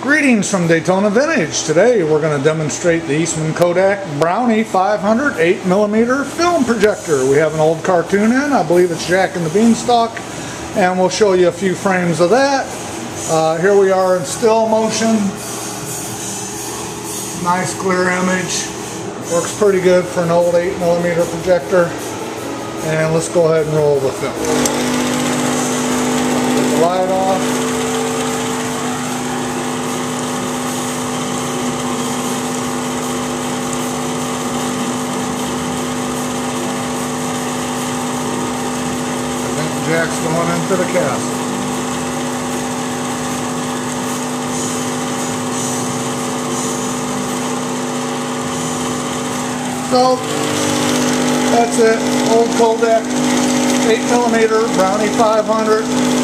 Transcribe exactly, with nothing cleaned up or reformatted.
Greetings from Daytona Vintage. Today we're going to demonstrate the Eastman Kodak Brownie five hundred eight millimeter film projector. We have an old cartoon in, I believe it's Jack and the Beanstalk, and we'll show you a few frames of that. Uh, here we are in still motion. Nice clear image. Works pretty good for an old eight millimeter projector. And let's go ahead and roll the film. Get the light off. Jack's going into the castle. So that's it. Old Kodak eight millimeter Brownie five hundred.